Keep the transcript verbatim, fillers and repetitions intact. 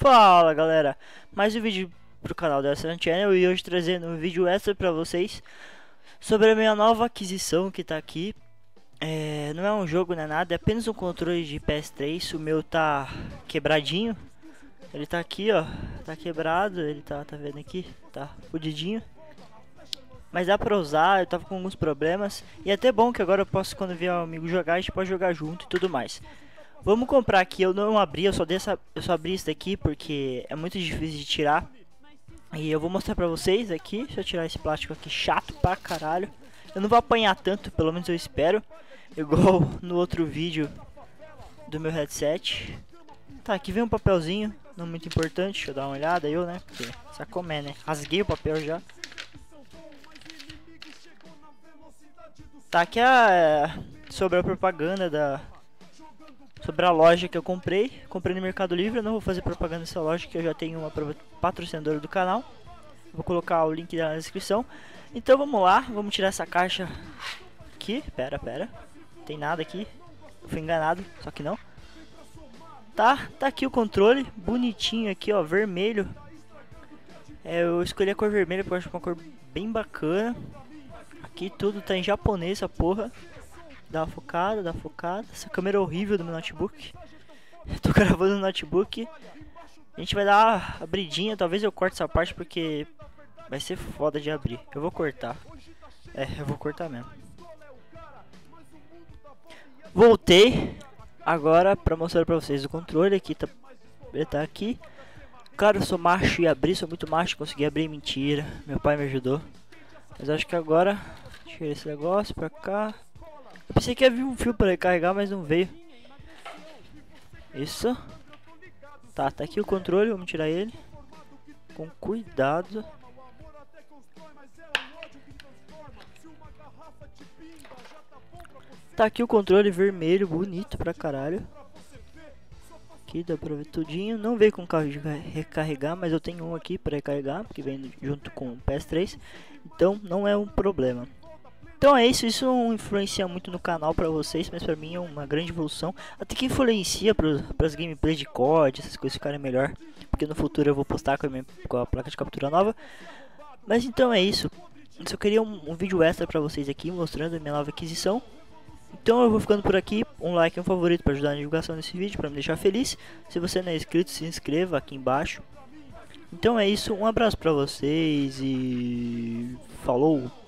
Fala galera, mais um vídeo pro canal da Ascent Channel e hoje trazendo um vídeo extra pra vocês sobre a minha nova aquisição que tá aqui. É, não é um jogo, não é nada, é apenas um controle de P S três. O meu tá quebradinho, ele tá aqui ó, tá quebrado, ele tá, tá vendo aqui, tá fudidinho. Mas dá pra usar, eu tava com alguns problemas e é até bom que agora eu posso, quando vier um amigo jogar, a gente pode jogar junto e tudo mais. Vamos comprar aqui, eu não abri, eu só, dei essa, eu só abri isso daqui porque é muito difícil de tirar. E eu vou mostrar pra vocês aqui, deixa eu tirar esse plástico aqui chato pra caralho. Eu não vou apanhar tanto, pelo menos eu espero. Igual no outro vídeo do meu headset. Tá, aqui vem um papelzinho, não muito importante, deixa eu dar uma olhada eu, né, porque sacomé, né, rasguei o papel já. Tá, aqui é sobre a propaganda da... sobre a loja que eu comprei, comprei no Mercado Livre. Eu não vou fazer propaganda dessa loja, que eu já tenho uma patrocinadora do canal. Vou colocar o link na descrição. Então vamos lá, vamos tirar essa caixa aqui. Pera, pera, tem nada aqui, eu fui enganado, só que não. Tá, tá aqui o controle, bonitinho aqui ó, vermelho. é, Eu escolhi a cor vermelha porque eu acho uma cor bem bacana. Aqui tudo tá em japonês, essa porra. Dá uma focada, dá uma focada. Essa câmera é horrível do meu notebook. Eu tô gravando no notebook. A gente vai dar uma abridinha. Talvez eu corte essa parte porque vai ser foda de abrir. Eu vou cortar. É, eu vou cortar mesmo. Voltei agora pra mostrar pra vocês o controle. Aqui tá, ele tá aqui. Cara, eu sou macho e abri, sou muito macho. Consegui abrir, mentira. Meu pai me ajudou. Mas acho que agora tirei esse negócio pra cá. Eu pensei que ia vir um fio para recarregar, mas não veio. Isso. Tá, tá aqui o controle, vamos tirar ele com cuidado. Tá aqui o controle vermelho, bonito pra caralho. Aqui dá pra ver tudinho. Não veio com carro de recarregar, mas eu tenho um aqui para recarregar, que vem junto com o P S três. Então não é um problema. Então é isso, isso não influencia muito no canal pra vocês, mas pra mim é uma grande evolução. Até que influencia para as gameplays de C O D, essas coisas ficarem melhor. Porque no futuro eu vou postar com a, minha, com a placa de captura nova. Mas então é isso. Eu só queria um, um vídeo extra pra vocês aqui, mostrando a minha nova aquisição. Então eu vou ficando por aqui, um like e um favorito pra ajudar na divulgação desse vídeo, pra me deixar feliz. Se você não é inscrito, se inscreva aqui embaixo. Então é isso, um abraço pra vocês e... falou!